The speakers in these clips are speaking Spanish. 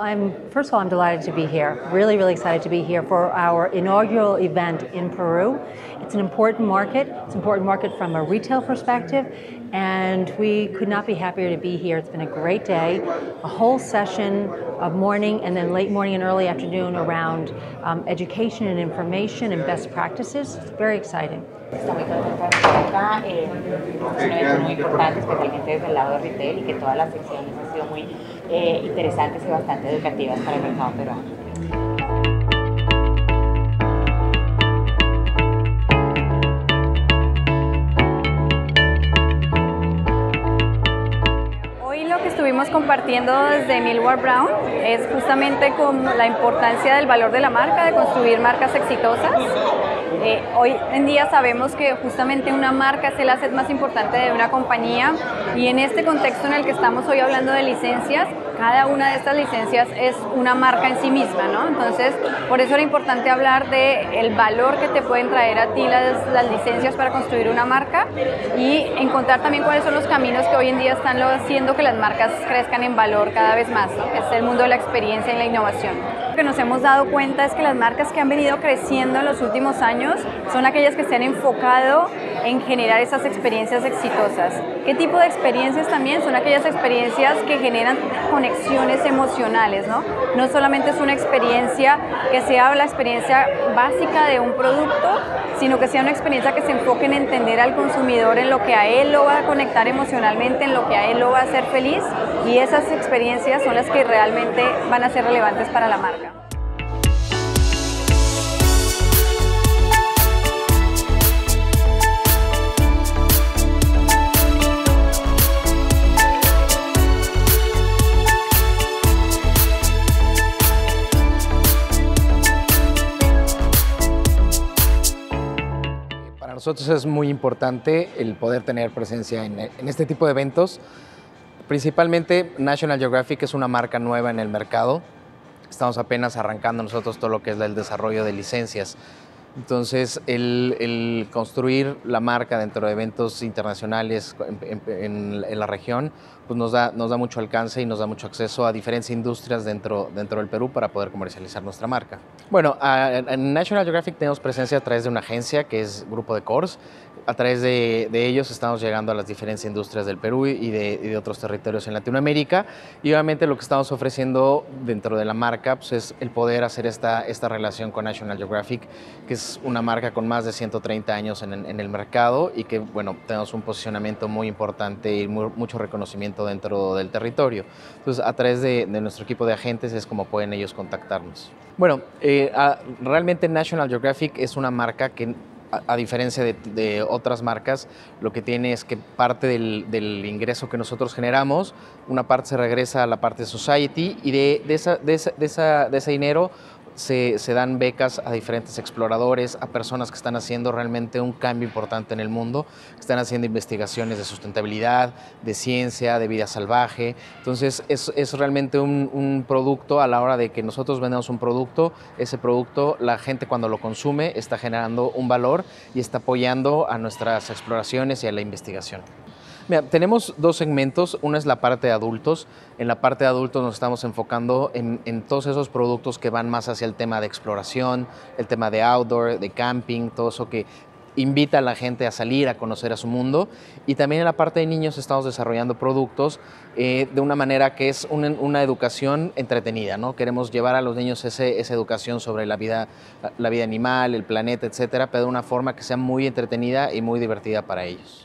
First of all, I'm delighted to be here. Really, really excited to be here for our inaugural event in Peru. It's an important market. It's an important market from a retail perspective, and we could not be happier to be here. It's been a great day, a whole session of morning and then late morning and early afternoon around education and information and best practices. It's very exciting. Está muy contenta de estar acá, es un evento muy importante, especialmente desde el lado de retail, y que todas las secciones han sido muy interesantes y bastante educativas para el mercado peruano. Estuvimos compartiendo desde Millward Brown es justamente con la importancia del valor de la marca, de construir marcas exitosas. Hoy en día sabemos que justamente una marca es el asset más importante de una compañía, y en este contexto en el que estamos hoy hablando de licencias, cada una de estas licencias es una marca en sí misma, ¿no? Entonces, por eso era importante hablar del valor que te pueden traer a ti las licencias para construir una marca, y encontrar también cuáles son los caminos que hoy en día están haciendo que las marcas crezcan en valor cada vez más, ¿no? Es el mundo de la experiencia y la innovación. Lo que nos hemos dado cuenta es que las marcas que han venido creciendo en los últimos años son aquellas que se han enfocado en generar esas experiencias exitosas. ¿Qué tipo de experiencias también? Son aquellas experiencias que generan conexiones emocionales, ¿no? No solamente es una experiencia que sea la experiencia básica de un producto, sino que sea una experiencia que se enfoque en entender al consumidor en lo que a él lo va a conectar emocionalmente, en lo que a él lo va a hacer feliz, y esas experiencias son las que realmente van a ser relevantes para la marca. Para nosotros es muy importante el poder tener presencia en este tipo de eventos. Principalmente National Geographic es una marca nueva en el mercado. Estamos apenas arrancando nosotros todo lo que es el desarrollo de licencias. Entonces, el construir la marca dentro de eventos internacionales en la región, pues nos da mucho alcance y nos da mucho acceso a diferentes industrias dentro del Perú para poder comercializar nuestra marca. Bueno, en National Geographic tenemos presencia a través de una agencia que es Grupo de Kors. A través de ellos estamos llegando a las diferentes industrias del Perú y de otros territorios en Latinoamérica, y obviamente lo que estamos ofreciendo dentro de la marca pues es el poder hacer esta relación con National Geographic, que es una marca con más de 130 años en el mercado, y que bueno, tenemos un posicionamiento muy importante y mucho reconocimiento dentro del territorio. Entonces, a través de nuestro equipo de agentes es como pueden ellos contactarnos. Bueno, realmente National Geographic es una marca que, a diferencia de otras marcas, lo que tiene es que parte del ingreso que nosotros generamos, una parte se regresa a la parte de society, y de ese dinero se dan becas a diferentes exploradores, a personas que están haciendo realmente un cambio importante en el mundo, que están haciendo investigaciones de sustentabilidad, de ciencia, de vida salvaje. Entonces es realmente un producto. A la hora de que nosotros vendemos un producto, ese producto, la gente cuando lo consume está generando un valor y está apoyando a nuestras exploraciones y a la investigación. Mira, tenemos dos segmentos. Uno es la parte de adultos. En la parte de adultos nos estamos enfocando en todos esos productos que van más hacia el tema de exploración, el tema de outdoor, de camping, todo eso que invita a la gente a salir, a conocer a su mundo. Y también en la parte de niños estamos desarrollando productos de una manera que es una educación entretenida, ¿no? Queremos llevar a los niños esa educación sobre la vida animal, el planeta, etcétera, pero de una forma que sea muy entretenida y muy divertida para ellos.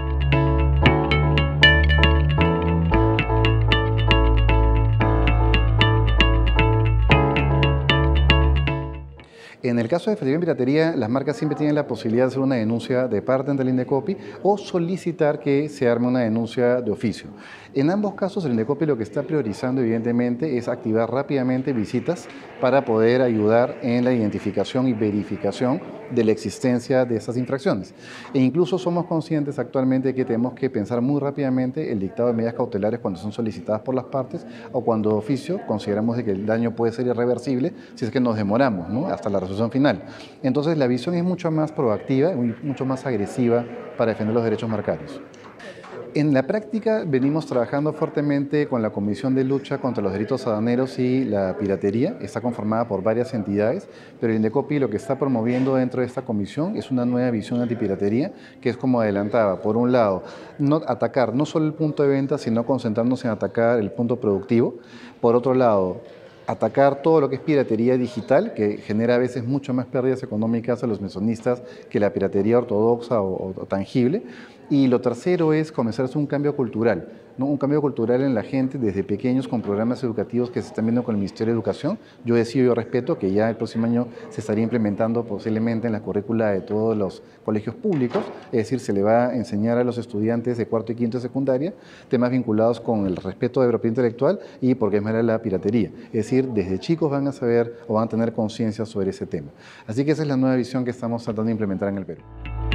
En el caso de Festival en Piratería, las marcas siempre tienen la posibilidad de hacer una denuncia de parte ante el INDECOPI o solicitar que se arme una denuncia de oficio. En ambos casos, el INDECOPI lo que está priorizando, evidentemente, es activar rápidamente visitas para poder ayudar en la identificación y verificación de la existencia de estas infracciones. E incluso somos conscientes actualmente de que tenemos que pensar muy rápidamente el dictado de medidas cautelares cuando son solicitadas por las partes o cuando de oficio consideramos de que el daño puede ser irreversible si es que nos demoramos, ¿no?, hasta la resolución final. Entonces la visión es mucho más proactiva y mucho más agresiva para defender los derechos marcarios. En la práctica venimos trabajando fuertemente con la Comisión de Lucha contra los Delitos Aduaneros y la Piratería. Está conformada por varias entidades, pero el INDECOPI lo que está promoviendo dentro de esta comisión es una nueva visión antipiratería, que es como adelantaba, por un lado, no atacar no solo el punto de venta, sino concentrarnos en atacar el punto productivo. Por otro lado, atacar todo lo que es piratería digital, que genera a veces mucho más pérdidas económicas a los mesonistas que la piratería ortodoxa o tangible. Y lo tercero es comenzar a hacer un cambio cultural, ¿no? Un cambio cultural en la gente desde pequeños con programas educativos que se están viendo con el Ministerio de Educación. Yo decido, yo respeto que ya el próximo año se estaría implementando posiblemente en la currícula de todos los colegios públicos, es decir, se le va a enseñar a los estudiantes de cuarto y quinto de secundaria temas vinculados con el respeto de propiedad intelectual y por qué es mala la piratería. Es decir, desde chicos van a saber o van a tener conciencia sobre ese tema. Así que esa es la nueva visión que estamos tratando de implementar en el Perú.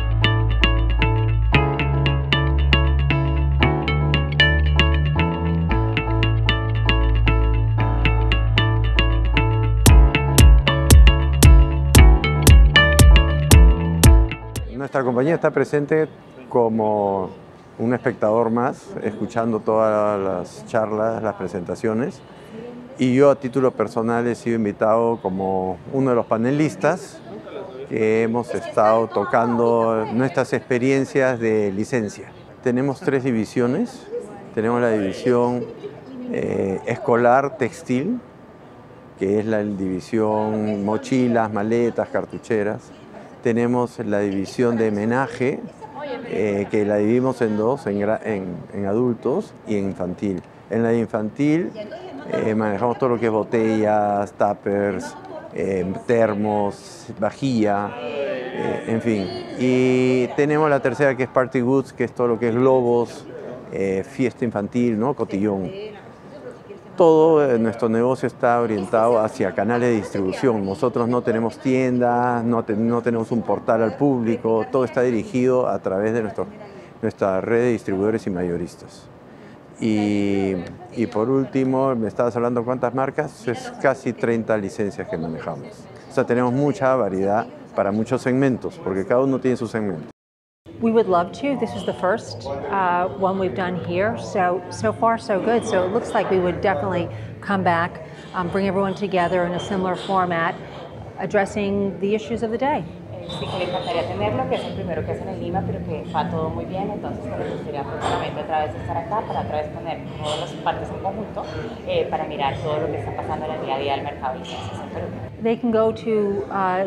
Nuestra compañía está presente como un espectador más, escuchando todas las charlas, las presentaciones, y yo a título personal he sido invitado como uno de los panelistas que hemos estado tocando nuestras experiencias de licencia. Tenemos 3 divisiones. Tenemos la división escolar textil, que es la división mochilas, maletas, cartucheras. Tenemos la división de menaje, que la dividimos en 2, en adultos y en infantil. En la de infantil manejamos todo lo que es botellas, tuppers, termos, vajilla, en fin. Y tenemos la tercera, que es party goods, que es todo lo que es globos, fiesta infantil, ¿no? Cotillón. Todo nuestro negocio está orientado hacia canales de distribución. Nosotros no tenemos tiendas, no tenemos un portal al público, todo está dirigido a través de nuestra red de distribuidores y mayoristas. Y por último, me estabas hablando cuántas marcas, es casi 30 licencias que manejamos. O sea, tenemos mucha variedad para muchos segmentos, porque cada uno tiene su segmento. We would love to. This is the first one we've done here, so far so good. So it looks like we would definitely come back, bring everyone together in a similar format, addressing the issues of the day. Sí, que le encantaría tenerlo, que es el primero que hacen en Lima, pero que va todo muy bien, entonces me gustaría próximamente otra vez estar acá para otra vez poner todas las partes en conjunto para mirar todo lo que está pasando en el día a día del mercado de licencias en Perú. They can go to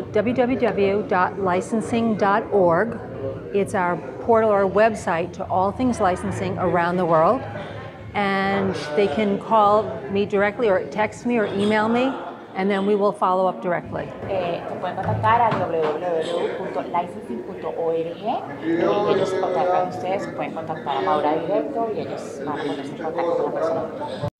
www.licensing.org. It's our portal or website to all things licensing around the world. And they can call me directly or text me or email me, and then we will follow up directly. Se pueden contactar a www.licensing.org y ellos se contactan con ustedes, pueden contactar a Maura directo y ellos van a ponerse en contacto con la persona.